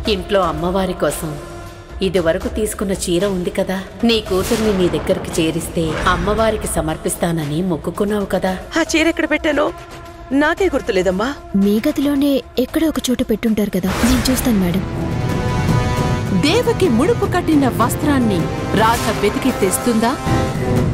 ఇంట్లో అమ్మవారి కోసం ఇదివరకు తీసుకున్న చీర ఉంది కదా, నీ కూతుర్ని నీ దగ్గరికి చేరిస్తే అమ్మవారికి సమర్పిస్తానని మొక్కుకున్నావు కదా. ఆ చీర ఎక్కడ పెట్టానో నాకే గుర్తులేదమ్మా. మీ గదిలోనే ఎక్కడో ఒక చోటు పెట్టుంటారు కదా, నేను చూస్తాను మేడం. దేవకి ముడుపు కట్టిన వస్త్రాన్ని రాధ వెతికి తెస్తుందా?